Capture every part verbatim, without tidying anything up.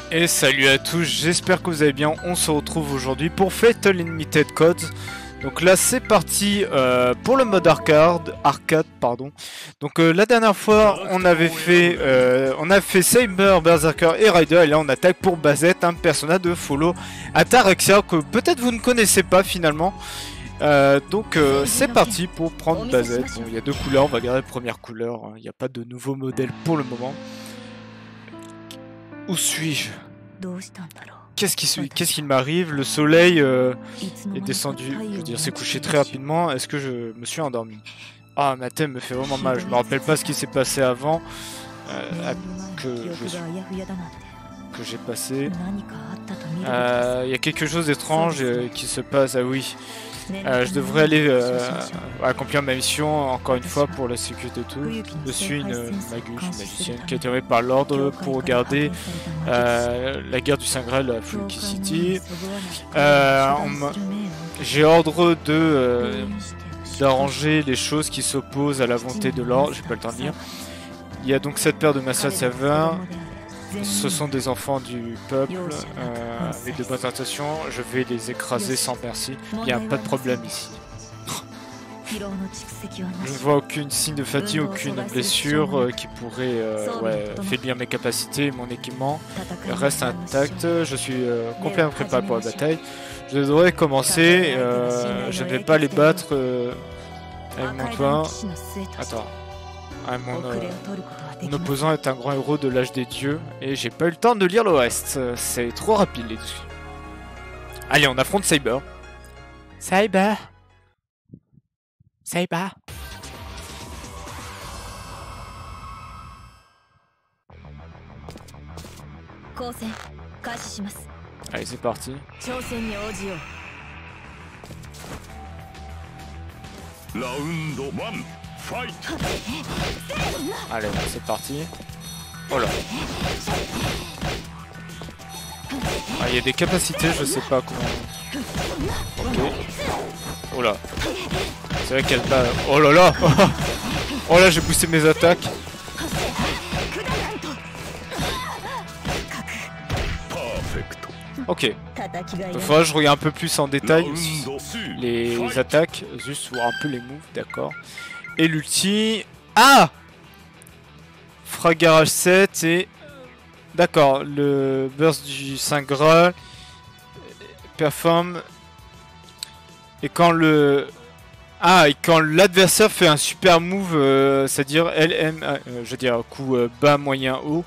Et salut à tous, j'espère que vous allez bien. On se retrouve aujourd'hui pour Fatal Limited Codes. Donc là c'est parti euh, pour le mode arcade, arcade pardon. Donc euh, la dernière fois on avait fait euh, on a fait Saber, Berserker et Rider, et là on attaque pour Bazette, un personnage de Follow Ataraxia que peut-être vous ne connaissez pas finalement. Euh, donc euh, c'est parti pour prendre Bazette. Bon, il y a deux couleurs, on va garder la première couleur, hein. Il n'y a pas de nouveau modèle pour le moment. Où suis-je? Qu'est-ce qui, qu'est-ce qui m'arrive? Le soleil euh, est descendu, je veux dire, s'est couché très rapidement. Est-ce que je me suis endormi? Ah, ma tête me fait vraiment mal. Je me rappelle pas ce qui s'est passé avant euh, que je suis, que j'ai passé. Il euh, y a quelque chose d'étrange euh, qui se passe. Ah oui. Euh, je devrais aller euh, accomplir ma mission encore une fois pour la sécurité et tout. Je suis une magus, une magicienne qui est envoyée par l'ordre pour regarder euh, la guerre du Saint Graal à Fuki City. Euh, J'ai ordre de euh, d'arranger les choses qui s'opposent à la volonté de l'ordre. J'ai pas le temps de lire. Il y a donc cette paire de Master Savin. Ce sont des enfants du peuple, euh, avec de bonnes intentions, je vais les écraser sans merci. Il n'y a pas de problème ici. Je ne vois aucun signe de fatigue, aucune blessure euh, qui pourrait euh, ouais, faiblir mes capacités et mon équipement. Reste intact, je suis euh, complètement préparé pour la bataille. Je devrais commencer, euh, je ne vais pas les battre euh, avec mon toit. Attends. Ah, mon, euh, mon opposant est un grand héros de l'âge des dieux et j'ai pas eu le temps de lire le reste. C'est trop rapide les dessus. Allez, on affronte Saber. Saber. Saber. Allez, c'est parti. Round one. Allez, c'est parti. Oh là. Ah, il y a des capacités, je sais pas comment. Ok. Oh là. C'est vrai qu'elle bat. Oh là là. Oh là, j'ai boosté mes attaques. Ok. Il faudra que je regarde un peu plus en détail les attaques, juste voir un peu les moves, d'accord. Et l'ulti... Ah, Frag Garage sept et... D'accord, le burst du Saint Graal performe... Et quand le... Ah, et quand l'adversaire fait un super move, euh, c'est-à-dire L M... Euh, je veux dire, coup euh, bas, moyen, haut.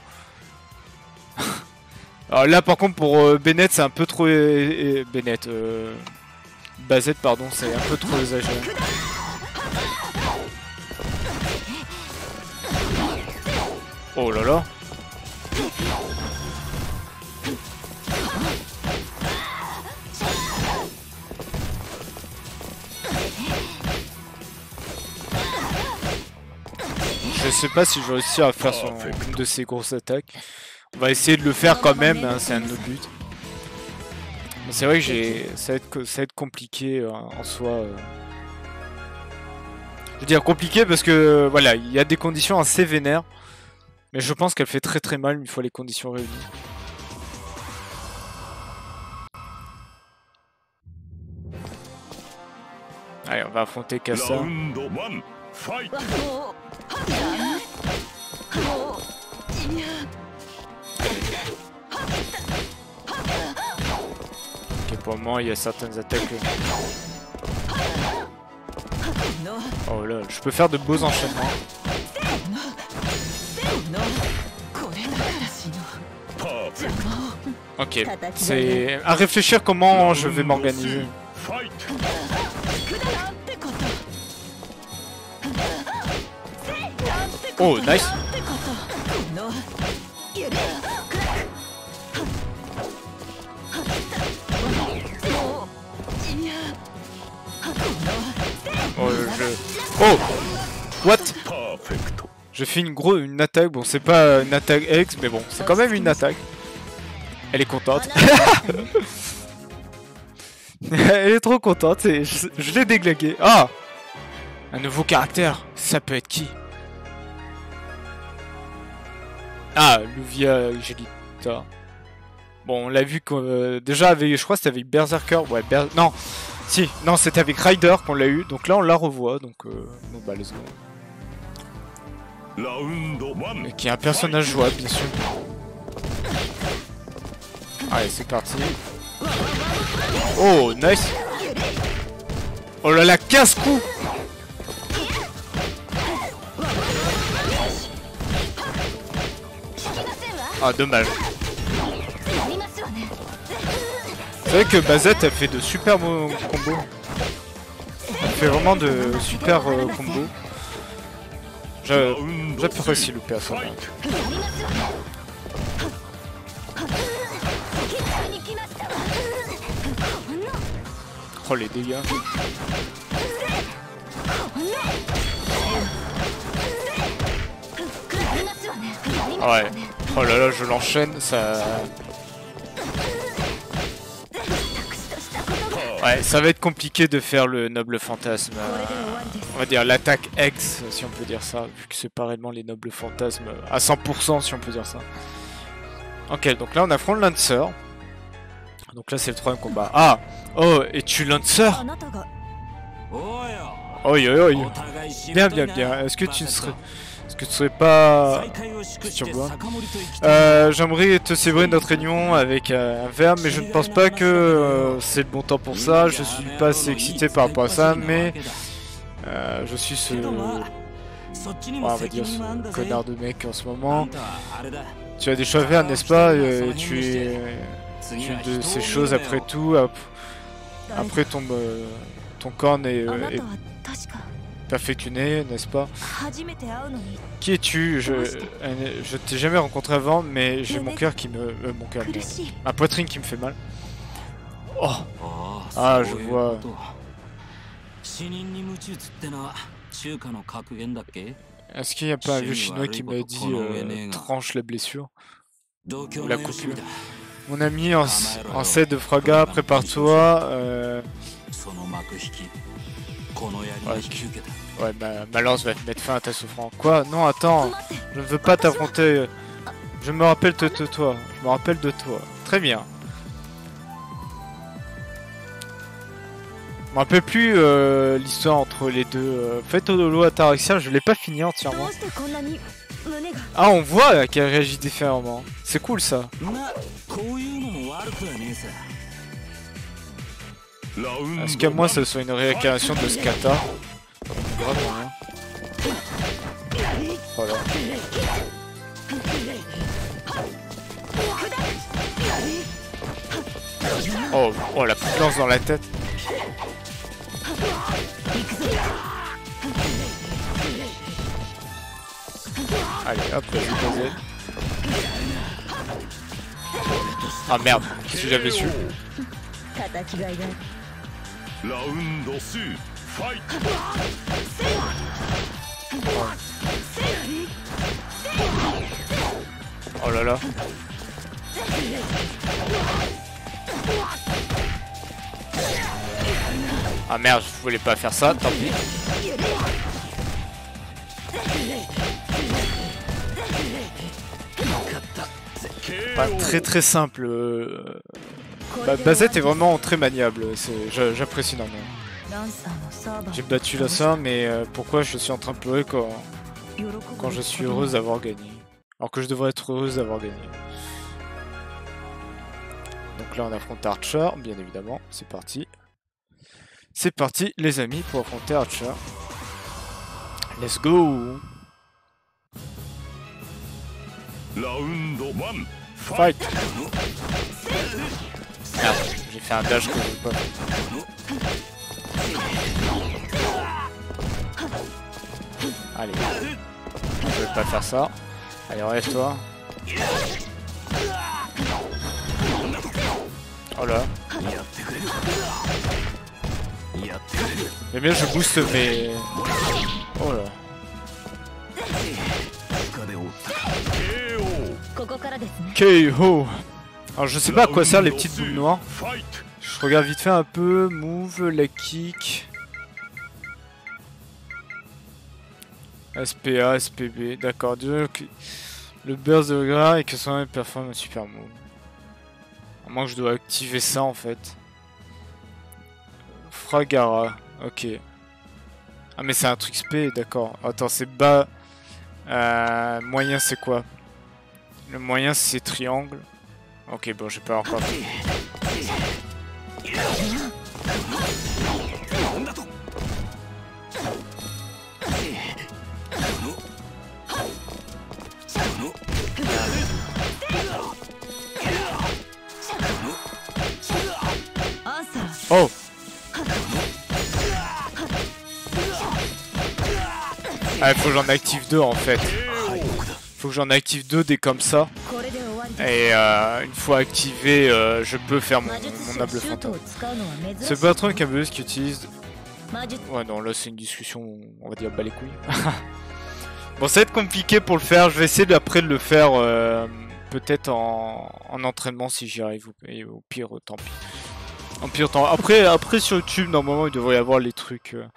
Alors là, par contre, pour euh, Bennett, c'est un peu trop... Euh, Bennett... Euh, Bazette, pardon, c'est un peu trop exagéré. Oh là là. Je sais pas si je vais réussir à faire son, une de ses grosses attaques. On va essayer de le faire quand même, hein, c'est un de nos buts. Mais c'est vrai que j'ai, ça va être, ça va être compliqué euh, en soi. Euh... Je veux dire compliqué parce que voilà, il y a des conditions assez vénères. Mais je pense qu'elle fait très très mal une fois les conditions réunies. Allez, on va affronter Kassa. Ok, pour le moment, il y a certaines attaques. Oh là, je peux faire de beaux enchaînements. Ok, c'est à réfléchir comment je vais m'organiser. Oh, nice. Oh, je... Oh, what? Je fais une gros une attaque, bon c'est pas une attaque X, mais bon, c'est quand même une attaque. Elle est contente. Elle est trop contente, et je, je l'ai déglingué. Ah, un nouveau caractère, ça peut être qui? Ah, Luvia Gelita. Bon, on l'a vu que, euh, déjà avec, je crois que c'était avec Berserker, ouais, Ber non, si, non, c'était avec Rider qu'on l'a eu, donc là on la revoit, donc euh, bon bah let's go. Et qui est un personnage jouable, bien sûr. Allez, c'est parti. Oh, nice. Oh là là, quinze coups. Ah, dommage. C'est vrai que Bazette a fait de super beaux combos. Elle fait vraiment de super euh, combos. J'apprécie le personnage. Oh les dégâts. Ouais. Oh là là, je l'enchaîne, ça... Ouais, ça va être compliqué de faire le noble fantasme. Euh, on va dire l'attaque X, si on peut dire ça, vu que c'est pas réellement les nobles fantasmes à cent pour cent, si on peut dire ça. Ok, donc là on affronte Lancer. Donc là c'est le troisième combat. Ah! Oh, es-tu Lancer? Oi oi oi. Bien, bien, bien. Est-ce que tu ne serais... Est-ce que tu serais pas... Euh, J'aimerais te séparer de notre réunion avec euh, un verbe, mais je ne pense pas que euh, c'est le bon temps pour ça. Je suis pas assez excité par rapport à ça, mais euh, je suis ce... Ouais, on va dire ce connard de mec en ce moment. Tu as des choix verts, n'est-ce pas? Et tu es une de ces choses après tout. Après ton, euh, ton corps est... Euh, est perfectionné, n'est-ce pas? Qui es-tu? Je, je t'ai jamais rencontré avant, mais j'ai mon cœur qui me... Euh, mon cœur, ma poitrine qui me fait mal. Oh! Ah, je vois. Est-ce qu'il n'y a pas un vieux chinois qui m'a dit euh, tranche la blessure? Ou la coupure? Mon ami en, en sait de Fraga, prépare-toi. Euh... Ouais, ouais ma, ma lance va te mettre fin à ta souffrance. Quoi? Non, attends, je ne veux pas t'affronter. Je me rappelle de, de toi. Je me rappelle de toi. Très bien. Je me rappelle plus euh, l'histoire entre les deux. Euh, Faites Odolo Ataraxia, je l'ai pas fini entièrement. Ah, on voit qu'elle réagit différemment. C'est cool ça. Est-ce qu'à moi ça soit une réincarnation de Scata? Voilà. Oh, oh la petite lance dans la tête. Allez hop, vas-y, vas-y. Ah merde, qu'est-ce que j'avais su? Oh là là. Ah merde, je voulais pas faire ça, tant pis. Pas très très simple. Euh... Bah, Bazette est vraiment très maniable, j'apprécie énormément. J'ai battu la ça, mais euh, pourquoi je suis en train de pleurer quand, quand je suis heureuse d'avoir gagné? Alors que je devrais être heureuse d'avoir gagné. Donc là on affronte Archer, bien évidemment, c'est parti. C'est parti les amis pour affronter Archer. Let's go! Fight! Merde, j'ai fait un dash que je veux pas. Allez, je vais pas faire ça. Allez, relève-toi. Oh là. Mais bien, je booste mes... Oh là. K O. Alors je sais pas à quoi servent les petites boules noires. Je regarde vite fait un peu. Move, leg kick. S P A, S P B, d'accord. Le burst de gras et que son performe un super move. À moins que je dois activer ça en fait. Fragara, ok. Ah mais c'est un truc spé, d'accord. Attends, c'est bas. Euh, moyen c'est quoi? Le moyen c'est triangle. Ok, bon, j'ai pas encore. Oh! Ah, il faut que j'en active deux en fait. Faut que j'en active deux des comme ça. Et euh, une fois activé, euh, je peux faire mon, mon able fantôme. Ce patron cameuse qui utilise... Ouais non, là c'est une discussion, on va dire bas les couilles. Bon, ça va être compliqué pour le faire. Je vais essayer après de le faire euh, peut-être en, en entraînement si j'y arrive. Et au pire, tant pis. En pire, tant... Après, après sur YouTube, normalement il devrait y avoir les trucs... Euh...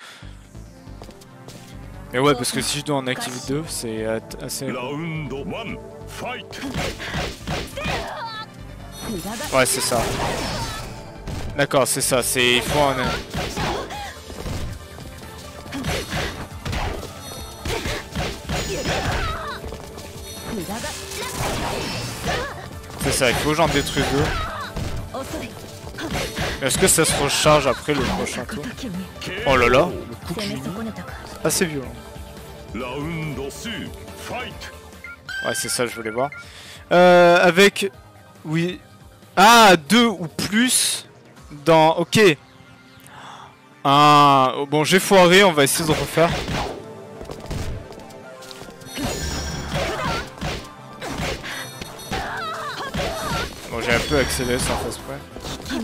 Mais ouais, parce que si je dois en activer deux, c'est assez... Ouais, c'est ça. D'accord, c'est ça, c'est... Il faut en... C'est ça, il faut que j'en détruise deux. Est-ce que ça se recharge après le prochain tour? Oh là là, le coup qui... assez violent. Ouais, c'est ça, je voulais voir. Euh, avec... Oui... Ah, deux ou plus dans... Ok. Ah, bon, j'ai foiré, on va essayer de refaire. Bon, j'ai un peu accéléré sans faire exprès.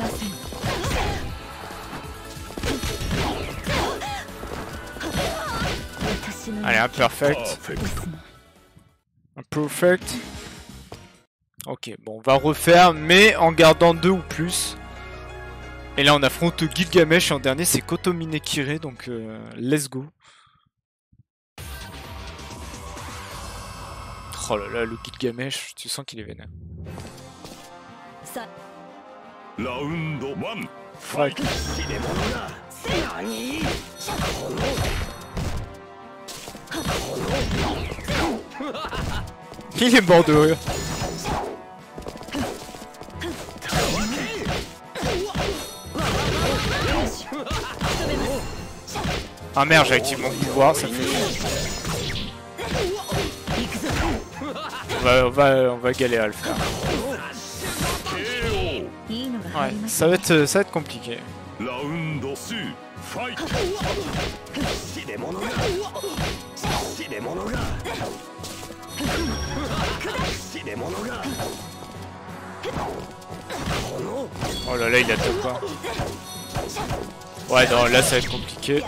Allez, un perfect. Un perfect. Ok, bon, on va refaire, mais en gardant deux ou plus. Et là, on affronte Gilgamesh, et en dernier, c'est Kotomine Kire, donc euh, let's go. Oh là là, le Gilgamesh, tu sens qu'il est vénère. Round one, fight. Il est mort de rire. Ah merde, j'ai activé mon pouvoir, ça fait... On va, on va, on va galérer à le faire. Ouais, ça va être, ça va être compliqué. Oh là là, il a tout pas. Ouais, non, là ça va être compliqué.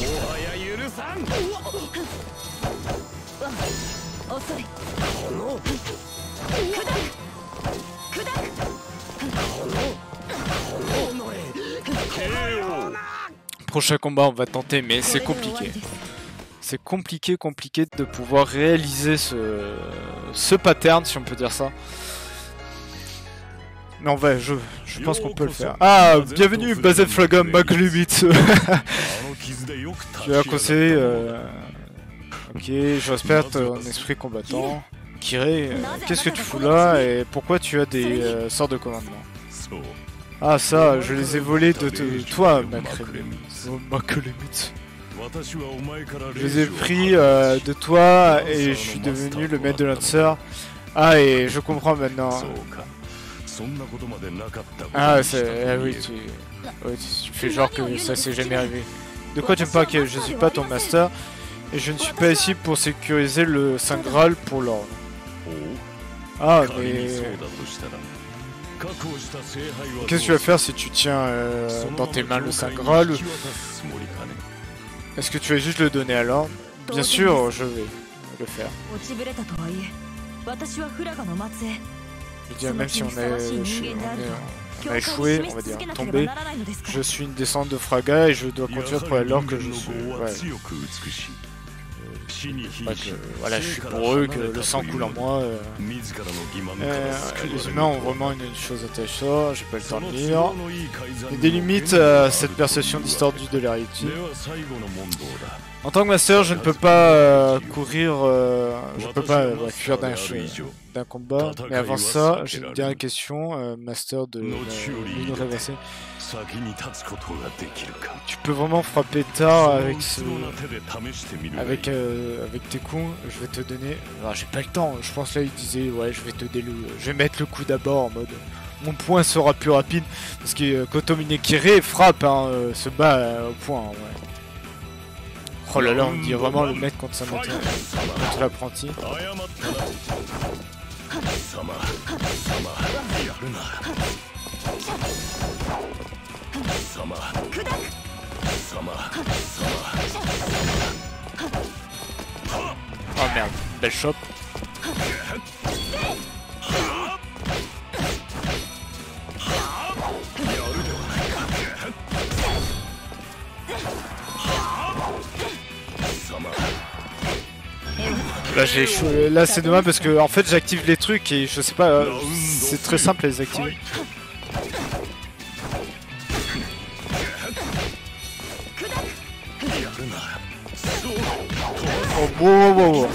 Prochain combat, on va tenter, mais c'est compliqué. C'est compliqué, compliqué de pouvoir réaliser ce, ce pattern, si on peut dire ça. Mais on va, je, je pense qu'on peut le faire. Ah, bienvenue, Bazen Fraga Maglumitsu. Je vais conseiller. Euh... Ok, je respecte ton esprit combattant. Kirei, euh, qu'est-ce que tu fous là et pourquoi tu as des euh, sorts de commandement? Ah ça, je les ai volés de, de toi, Maglumitsu. Je les ai pris euh, de toi et je suis devenu le maître de notre sœur. Ah, et je comprends maintenant. Ah, c'est... Ah oui, tu... Ouais, tu fais genre que ça s'est jamais arrivé. De quoi tu me parles? Que je suis pas ton master et je ne suis pas ici pour sécuriser le Saint Graal pour l'ordre. Ah, mais... Qu'est-ce que tu vas faire si tu tiens euh, dans tes mains le Saint Graal? Est-ce que tu vas juste le donner à l'ordre? Bien sûr, je vais le faire. Je veux dire, même si on a, on a échoué, on va dire, tombé, je suis une descendante de Fraga et je dois conduire pour alors que je suis... Ouais. Pas que, voilà, je suis pour eux, que le sang coule en moi. Euh, euh, les humains ont vraiment une, une chose intéressante, j'ai pas le temps de lire. Il y a des limites à cette perception distordue de la réalité. En tant que master, je ne peux pas euh, courir, euh, je peux pas euh, fuir d'un d'un combat. Mais avant ça, j'ai une dernière question, euh, master de l'une réversée. Tu peux vraiment frapper tard avec ce... avec, euh, avec tes coups. Je vais te donner... Alors, j'ai pas le temps, je pense là il disait ouais je vais te déle... je vais mettre le coup d'abord en mode mon point sera plus rapide parce que euh, Kotomine Kire frappe, hein, euh, se bat euh, au point. Hein, ouais. Oh là là, on dit vraiment le mettre contre sa moto, contre l'apprenti. Oh merde, belle chope. Là, j'ai là c'est dommage parce que en fait j'active les trucs et je sais pas, euh, c'est très simple à les activer. Oh, wow, wow, wow.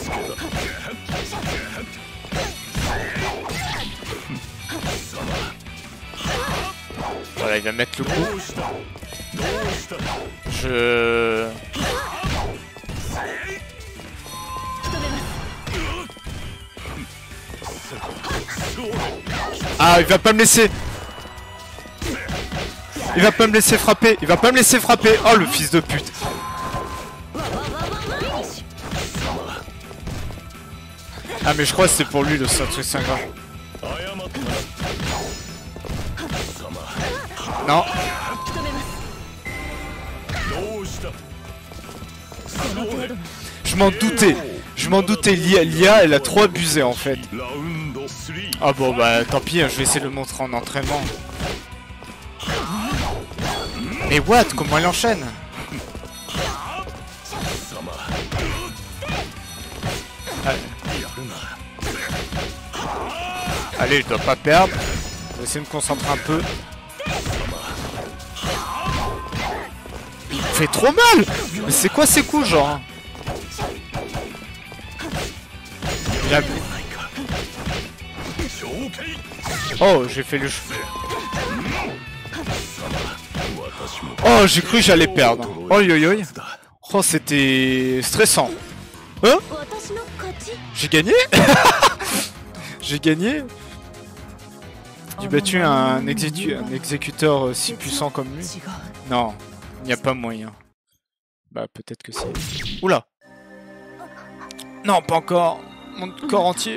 Voilà, il va mettre le coup. Je... Ah, il va pas me laisser. Il va pas me laisser frapper. Il va pas me laisser frapper. Oh, le fils de pute. Ah, mais je crois que c'est pour lui le truc cinquante. Non. Je m'en doutais. Je m'en doutais. L'I A, elle a trop abusé en fait. Ah bon, bah tant pis, je vais essayer de le montrer en entraînement. Mais what? Comment elle enchaîne? Allez. Allez, je dois pas perdre. Je vais essayer de me concentrer un peu. Il me fait trop mal! Mais c'est quoi ces coups, genre? Il a... Oh, j'ai fait le... Oh, j'ai cru que j'allais perdre. Oh, yo, yo. Oh, c'était stressant. Hein? J'ai gagné? J'ai gagné? J'ai battu un, exécu un exécuteur euh, si puissant comme lui? Non, il n'y a pas moyen. Bah, peut-être que si. Oula! Non, pas encore. Mon corps entier.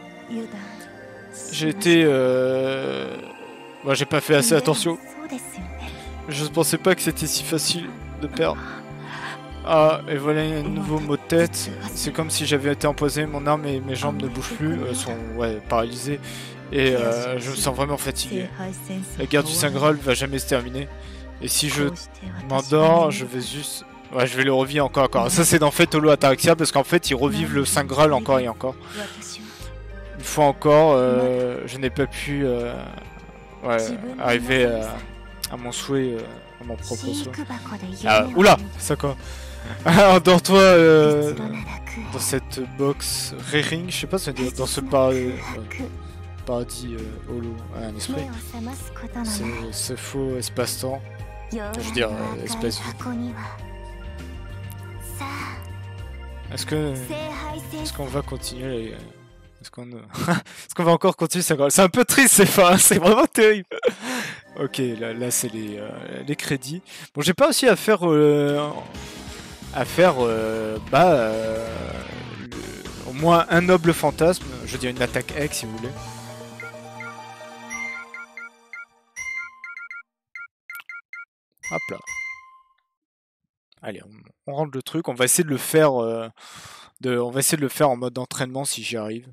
J'ai été... Euh... Moi, j'ai pas fait assez attention. Je ne pensais pas que c'était si facile de perdre. Ah, et voilà un nouveau mot de tête. C'est comme si j'avais été empoisonné, mon arme et mes jambes ne bougent plus, euh, sont ouais, paralysées. Et euh, je me sens vraiment fatigué. La guerre du Saint Graal va jamais se terminer. Et si je m'endors, je vais juste... Ouais, je vais le revivre encore encore. Ça, c'est dans Fate Holo Ataraxia, parce qu'en fait, ils revivent le Saint Graal encore et encore. Une fois encore, euh, je n'ai pas pu euh, ouais, arriver à, à mon souhait, euh, à mon propre souhait. Ah, oula, ça quoi? Endors-toi euh, dans cette box Re-Ring, je sais pas si dans ce par euh, paradis euh, holo, ouais, un esprit. C'est faux espace-temps. Je veux dire, euh, espace vide. Est-ce que est-ce qu'on va continuer? Est-ce qu'on est-ce qu'on va encore continuer? C'est un peu triste ces fins, c'est vraiment terrible. Ok, là, là c'est les, euh, les crédits. Bon, j'ai pas aussi à faire euh, à faire euh, bah euh, le, au moins un noble fantasme. Je veux dire une attaque X si vous voulez. Hop là. Allez, on, on rentre le truc. On va essayer de le faire. Euh, de, on va essayer de le faire en mode d'entraînement si j'y arrive.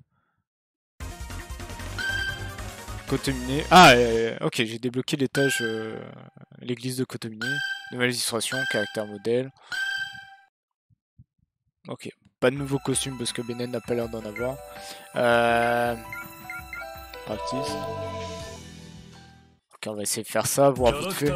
Kotomine. Ah, euh, ok, j'ai débloqué l'étage, euh, l'église de Kotomine. Nouvelles illustrations, caractère modèle. Ok, pas de nouveau costume parce que Benen n'a pas l'air d'en avoir. Euh... Practice. Ok, on va essayer de faire ça, voir vite fait.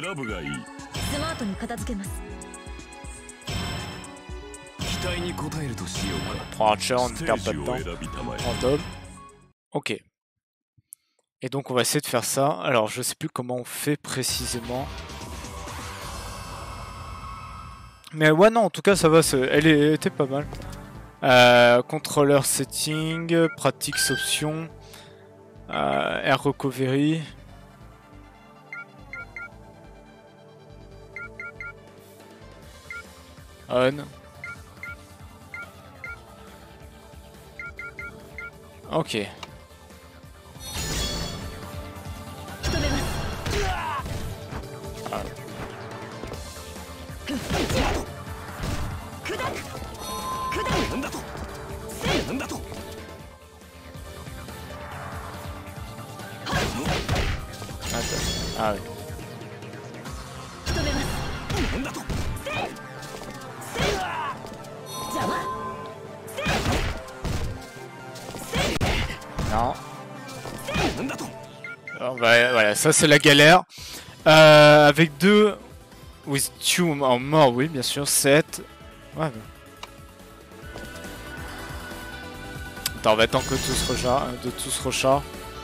On prend Archer, on ne perd pas de temps. Random. Ok. Et donc on va essayer de faire ça. Alors je sais plus comment on fait précisément. Mais ouais non, en tout cas ça va, elle était pas mal. Euh, contrôleur setting, practice option, euh, air recovery. On. Ok. Ah. Ah oui. Non. On va, voilà, ça c'est la galère. Euh, avec deux... With two en mort, oui, bien sûr. sept. Ouais, mais... Attends, on va attendre que tous rechargent. De tous rechargent.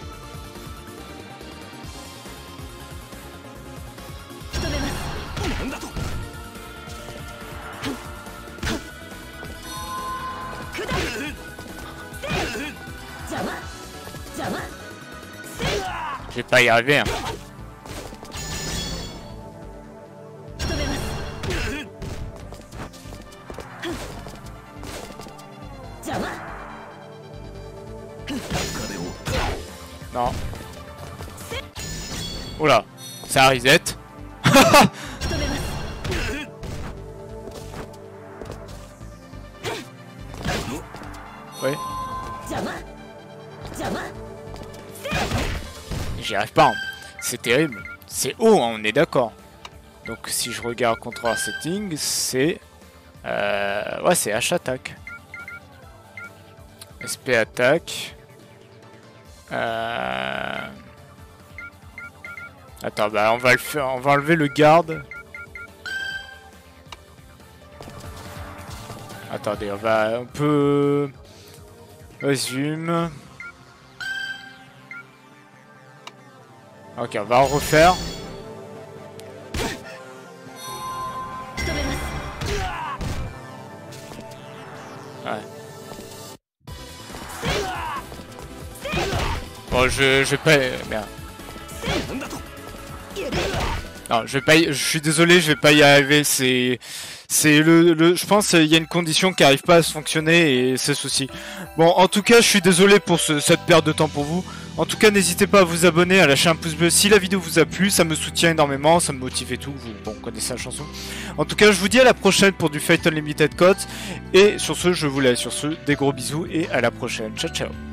Je vais pas y arriver. Hein. Non. Oula, ça reset. Ouais. J'y arrive pas. Hein. C'est terrible. C'est haut, hein, on est d'accord. Donc si je regarde contrôleur setting, c'est... Euh... Ouais, c'est H attaque. S P attaque. Euh... Attends, bah on va le faire, on va enlever le garde. Attendez, on va, on peut... Résume. Ok, on va en refaire. Ouais. Bon, je, je vais pas... Merde. Non, je vais pas y... Je suis désolé, je vais pas y arriver, c'est... C'est le, le... Je pense qu'il y a une condition qui arrive pas à se fonctionner et c'est ceci. Bon, en tout cas, je suis désolé pour ce, cette perte de temps pour vous. En tout cas, n'hésitez pas à vous abonner, à lâcher un pouce bleu si la vidéo vous a plu. Ça me soutient énormément, ça me motive et tout. Vous, bon, connaissez la chanson. En tout cas, je vous dis à la prochaine pour du Fate Unlimited Codes. Et sur ce, je vous laisse. Sur ce, des gros bisous et à la prochaine. Ciao, ciao.